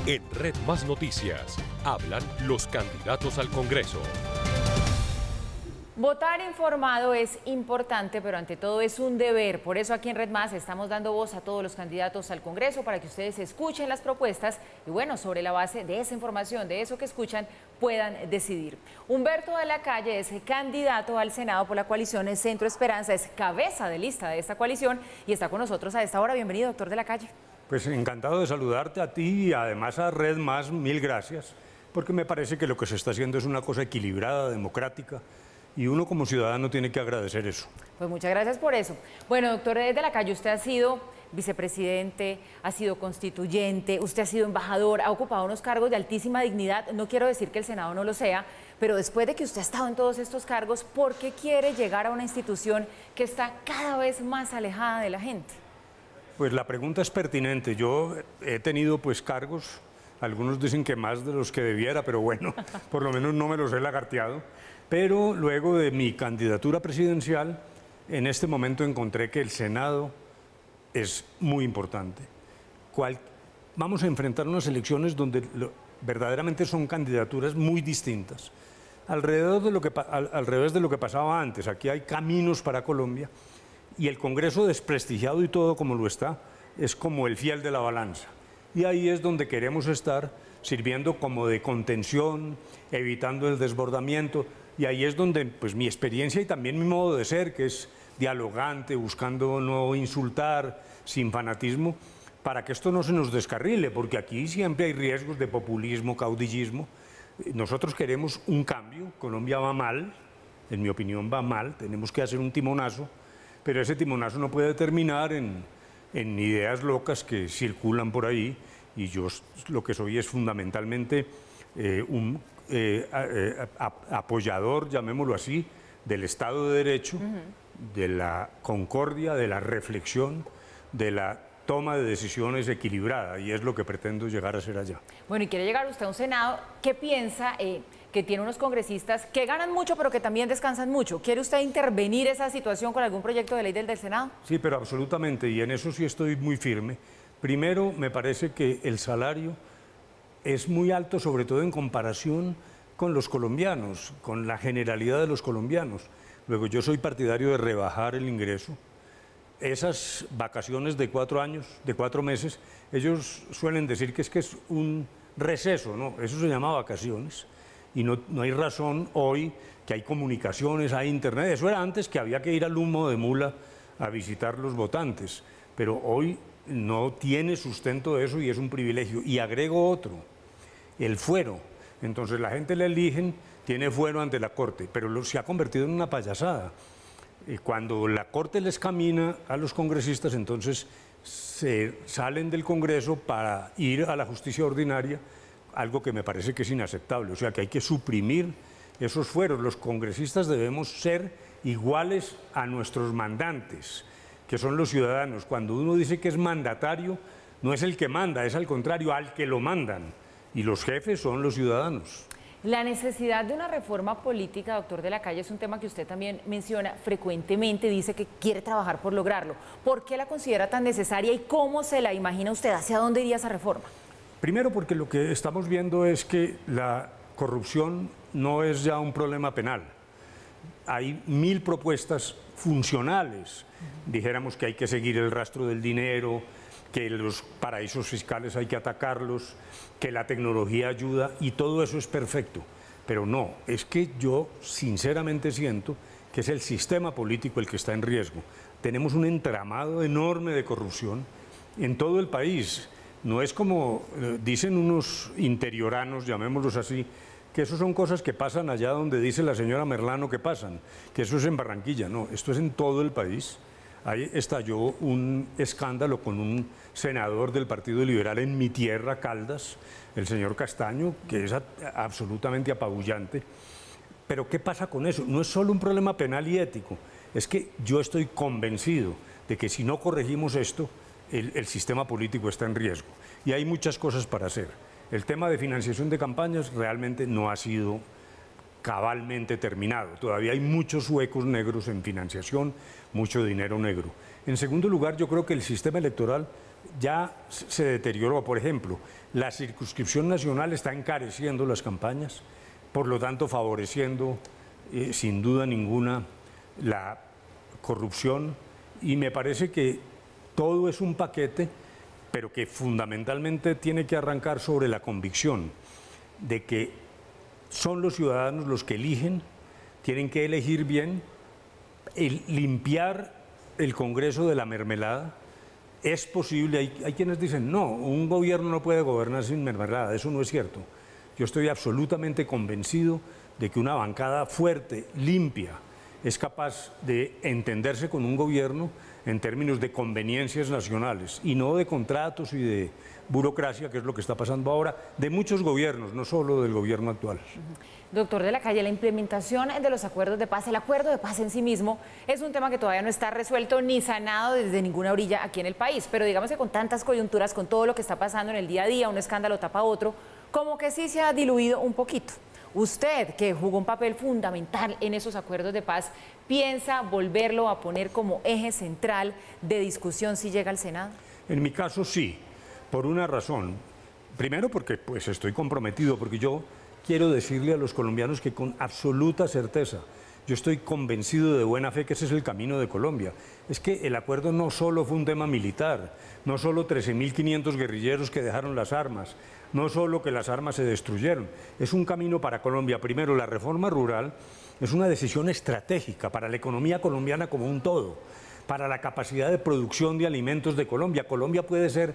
En Red Más Noticias, hablan los candidatos al Congreso. Votar informado es importante, pero ante todo es un deber. Por eso aquí en Red Más estamos dando voz a todos los candidatos al Congreso para que ustedes escuchen las propuestas y bueno, sobre la base de esa información, de eso que escuchan, puedan decidir. Humberto de la Calle es candidato al Senado por la coalición Centro Esperanza, es cabeza de lista de esta coalición y está con nosotros a esta hora. Bienvenido, doctor de la Calle. Pues encantado de saludarte a ti y además a Red Más, mil gracias, porque me parece que lo que se está haciendo es una cosa equilibrada, democrática, y uno como ciudadano tiene que agradecer eso. Pues muchas gracias por eso. Bueno, doctor de la Calle, usted ha sido vicepresidente, ha sido constituyente, usted ha sido embajador, ha ocupado unos cargos de altísima dignidad. No quiero decir que el Senado no lo sea, pero después de que usted ha estado en todos estos cargos, ¿por qué quiere llegar a una institución que está cada vez más alejada de la gente? Pues la pregunta es pertinente. Yo he tenido pues cargos, algunos dicen que más de los que debiera, pero bueno, por lo menos no me los he lagarteado. Pero luego de mi candidatura presidencial, en este momento encontré que el Senado es muy importante. Vamos a enfrentar unas elecciones donde verdaderamente son candidaturas muy distintas. Al revés de lo que pasaba antes, aquí hay caminos para Colombia y el Congreso desprestigiado y todo como lo está, es como el fiel de la balanza. Y ahí es donde queremos estar, sirviendo como de contención, evitando el desbordamiento. Y ahí es donde pues, mi experiencia y también mi modo de ser, que es dialogante, buscando no insultar, sin fanatismo, para que esto no se nos descarrile, porque aquí siempre hay riesgos de populismo, caudillismo. Nosotros queremos un cambio, Colombia va mal, en mi opinión va mal, tenemos que hacer un timonazo, pero ese timonazo no puede terminar en ideas locas que circulan por ahí, y yo lo que soy es fundamentalmente un apoyador, llamémoslo así, del Estado de Derecho, de la concordia, de la reflexión, de la toma de decisiones equilibrada, y es lo que pretendo llegar a ser allá. Bueno, y quiere llegar usted a un Senado, ¿qué piensa que tiene unos congresistas que ganan mucho pero que también descansan mucho? ¿Quiere usted intervenir esa situación con algún proyecto de ley del Senado? Sí, pero absolutamente, y en eso sí estoy muy firme. Primero, me parece que el salario es muy alto, sobre todo en comparación con los colombianos, con la generalidad de los colombianos. Luego, yo soy partidario de rebajar el ingreso. Esas vacaciones de 4 años, de 4 meses, ellos suelen decir que es un receso, ¿no? Eso se llama vacaciones. Y no hay razón hoy que hay comunicaciones, hay internet. Eso era antes, que había que ir al humo de mula a visitar los votantes. Pero hoy no tiene sustento de eso y es un privilegio. Y agrego otro, el fuero. Entonces la gente le eligen, tiene fuero ante la Corte, pero se ha convertido en una payasada. Cuando la Corte les camina a los congresistas, entonces se salen del Congreso para ir a la justicia ordinaria, algo que me parece que es inaceptable. O sea que hay que suprimir esos fueros. Los congresistas debemos ser iguales a nuestros mandantes, que son los ciudadanos. Cuando uno dice que es mandatario, no es el que manda, es al contrario, al que lo mandan. Y los jefes son los ciudadanos. La necesidad de una reforma política, doctor de la Calle, es un tema que usted también menciona frecuentemente, dice que quiere trabajar por lograrlo. ¿Por qué la considera tan necesaria y cómo se la imagina usted? ¿Hacia dónde iría esa reforma? Primero, porque lo que estamos viendo es que la corrupción no es ya un problema penal. Hay 1000 propuestas funcionales. Dijéramos que hay que seguir el rastro del dinero, que los paraísos fiscales hay que atacarlos, que la tecnología ayuda, y todo eso es perfecto. Pero no, es que yo sinceramente siento que es el sistema político el que está en riesgo. Tenemos un entramado enorme de corrupción en todo el país. No es como dicen unos interioranos, llamémoslos así, que eso son cosas que pasan allá donde dice la señora Merlano que pasan, que eso es en Barranquilla. No, esto es en todo el país. Ahí estalló un escándalo con un senador del Partido Liberal en mi tierra, Caldas, el señor Castaño, que es absolutamente apabullante. Pero ¿qué pasa con eso? No es solo un problema penal y ético, es que yo estoy convencido de que si no corregimos esto, el sistema político está en riesgo. Y hay muchas cosas para hacer. El tema de financiación de campañas realmente no ha sido cabalmente terminado. Todavía hay muchos huecos negros en financiación, mucho dinero negro. En segundo lugar, yo creo que el sistema electoral ya se deterioró. Por ejemplo, la circunscripción nacional está encareciendo las campañas, por lo tanto favoreciendo sin duda ninguna la corrupción, y me parece que todo es un paquete, pero que fundamentalmente tiene que arrancar sobre la convicción de que son los ciudadanos los que eligen, tienen que elegir bien, limpiar el Congreso de la mermelada. Es posible, hay quienes dicen, no, un gobierno no puede gobernar sin mermelada, eso no es cierto. Yo estoy absolutamente convencido de que una bancada fuerte, limpia, es capaz de entenderse con un gobierno en términos de conveniencias nacionales y no de contratos y de burocracia, que es lo que está pasando ahora, de muchos gobiernos, no solo del gobierno actual. Doctor de la Calle, la implementación de los acuerdos de paz, el acuerdo de paz en sí mismo, es un tema que todavía no está resuelto ni sanado desde ninguna orilla aquí en el país, pero digamos que con tantas coyunturas, con todo lo que está pasando en el día a día, un escándalo tapa otro, como que sí se ha diluido un poquito. Usted, que jugó un papel fundamental en esos acuerdos de paz, ¿piensa volverlo a poner como eje central de discusión si llega al Senado? En mi caso sí, por una razón. Primero porque pues estoy comprometido, porque yo quiero decirle a los colombianos que con absoluta certeza, yo estoy convencido de buena fe que ese es el camino de Colombia. Es que el acuerdo no solo fue un tema militar, no solo 13.500 guerrilleros que dejaron las armas, no solo que las armas se destruyeron, es un camino para Colombia. Primero, la reforma rural es una decisión estratégica para la economía colombiana como un todo, para la capacidad de producción de alimentos de Colombia. Colombia puede ser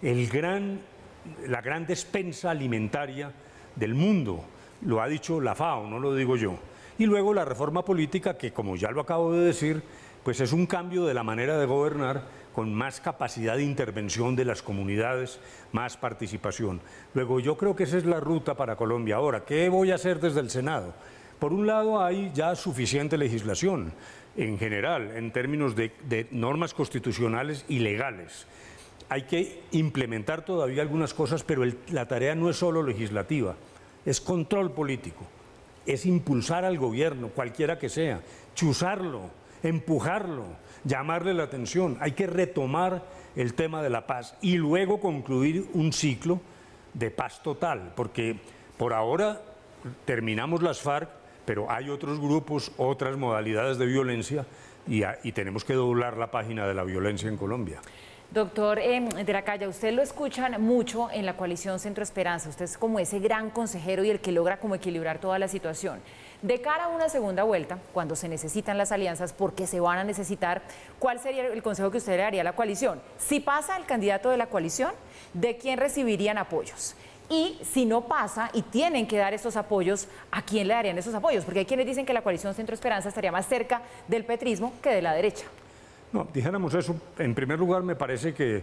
la gran despensa alimentaria del mundo, lo ha dicho la FAO, no lo digo yo. Y luego la reforma política, que como ya lo acabo de decir, pues es un cambio de la manera de gobernar, con más capacidad de intervención de las comunidades, más participación. Luego yo creo que esa es la ruta para Colombia. Ahora, ¿qué voy a hacer desde el Senado? Por un lado hay ya suficiente legislación en general, en términos de normas constitucionales y legales. Hay que implementar todavía algunas cosas, pero la tarea no es solo legislativa, es control político, es impulsar al gobierno, cualquiera que sea, chuzarlo, empujarlo, llamarle la atención. Hay que retomar el tema de la paz y luego concluir un ciclo de paz total, porque por ahora terminamos las FARC, pero hay otros grupos, otras modalidades de violencia y tenemos que doblar la página de la violencia en Colombia. Doctor de la Calle, usted lo escuchan mucho en la coalición Centro Esperanza, usted es como ese gran consejero y el que logra como equilibrar toda la situación. De cara a una segunda vuelta, cuando se necesitan las alianzas, porque se van a necesitar, ¿cuál sería el consejo que usted le daría a la coalición? Si pasa el candidato de la coalición, ¿de quién recibirían apoyos? Y si no pasa y tienen que dar esos apoyos, ¿a quién le darían esos apoyos? Porque hay quienes dicen que la coalición Centro Esperanza estaría más cerca del petrismo que de la derecha. No, dijéramos eso, en primer lugar me parece que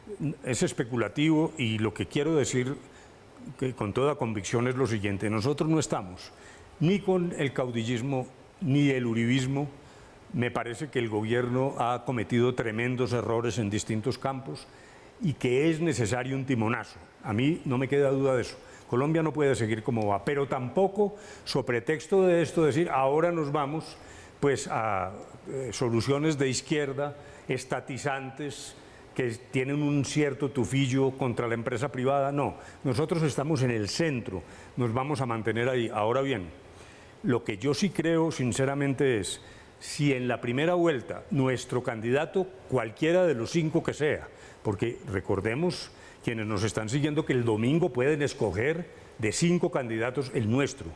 es especulativo y lo que quiero decir que con toda convicción es lo siguiente: nosotros no estamos ni con el caudillismo ni el uribismo. Me parece que el gobierno ha cometido tremendos errores en distintos campos y que es necesario un timonazo. A mí no me queda duda de eso. Colombia no puede seguir como va, pero tampoco, sobre pretexto de esto, decir ahora nos vamos pues a soluciones de izquierda, estatizantes, que tienen un cierto tufillo contra la empresa privada. No, nosotros estamos en el centro, nos vamos a mantener ahí. Ahora bien, lo que yo sí creo sinceramente es, si en la primera vuelta nuestro candidato, cualquiera de los 5 que sea, porque recordemos, quienes nos están siguiendo, que el domingo pueden escoger de 5 candidatos el nuestro,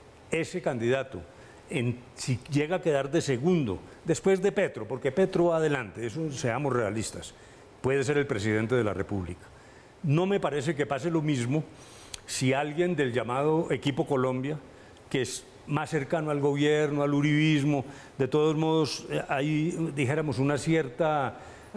ese candidato, si llega a quedar de segundo, después de Petro, porque Petro va adelante, eso seamos realistas, puede ser el presidente de la República. No me parece que pase lo mismo si alguien del llamado Equipo Colombia, que es más cercano al gobierno, al uribismo, de todos modos hay, dijéramos, una cierta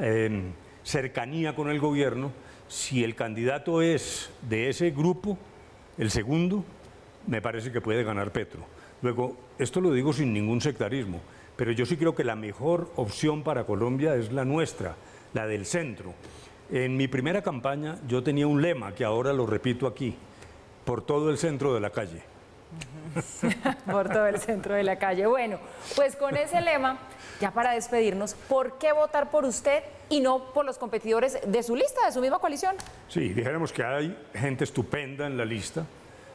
cercanía con el gobierno, si el candidato es de ese grupo, el segundo, me parece que puede ganar Petro. Luego, esto lo digo sin ningún sectarismo, pero yo sí creo que la mejor opción para Colombia es la nuestra, la del centro. En mi primera campaña yo tenía un lema que ahora lo repito aquí: por todo el centro de la calle. Por todo el centro de la calle. Bueno, pues con ese lema, ya para despedirnos, ¿por qué votar por usted y no por los competidores de su lista, de su misma coalición? Sí, dijéramos que hay gente estupenda en la lista.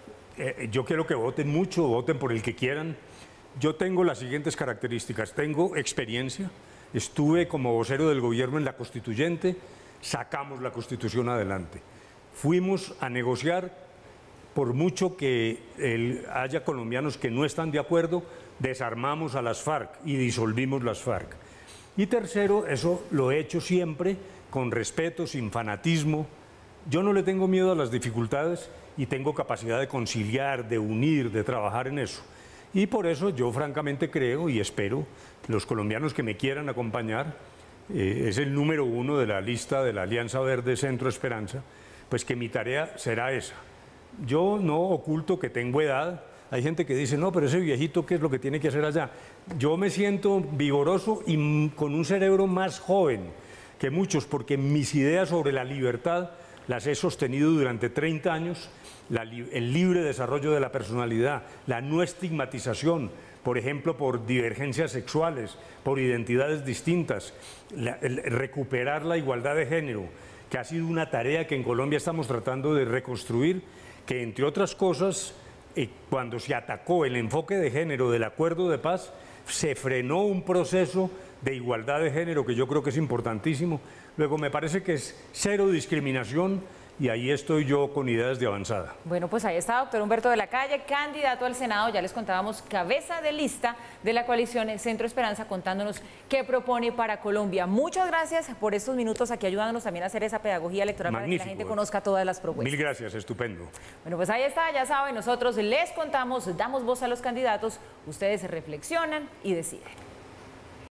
Yo quiero que voten mucho, voten por el que quieran. Yo tengo las siguientes características. Tengo experiencia, estuve como vocero del gobierno en la Constituyente, sacamos la Constitución adelante. Fuimos a negociar, por mucho que haya colombianos que no están de acuerdo, desarmamos a las FARC y disolvimos las FARC. Y tercero, eso lo he hecho siempre con respeto, sin fanatismo. Yo no le tengo miedo a las dificultades y tengo capacidad de conciliar, de unir, de trabajar en eso. Y por eso yo francamente creo y espero los colombianos que me quieran acompañar, es el número 1 de la lista de la Alianza Verde Centro Esperanza, pues que mi tarea será esa. Yo no oculto que tengo edad. Hay gente que dice, no, pero ese viejito, ¿qué es lo que tiene que hacer allá? Yo me siento vigoroso y con un cerebro más joven que muchos, porque mis ideas sobre la libertad las he sostenido durante 30 años, el libre desarrollo de la personalidad, la no estigmatización, por ejemplo, por divergencias sexuales, por identidades distintas, recuperar la igualdad de género, que ha sido una tarea que en Colombia estamos tratando de reconstruir, que entre otras cosas, cuando se atacó el enfoque de género del acuerdo de paz, se frenó un proceso de igualdad de género que yo creo que es importantísimo. Luego me parece que es cero discriminación y ahí estoy yo con ideas de avanzada. Bueno, pues ahí está doctor Humberto de la Calle, candidato al Senado, ya les contábamos, cabeza de lista de la coalición Centro Esperanza, contándonos qué propone para Colombia. Muchas gracias por estos minutos aquí ayudándonos también a hacer esa pedagogía electoral. Magnífico. Para que la gente conozca todas las propuestas. Mil gracias, estupendo. Bueno, pues ahí está, ya saben, nosotros les contamos, damos voz a los candidatos, ustedes reflexionan y deciden.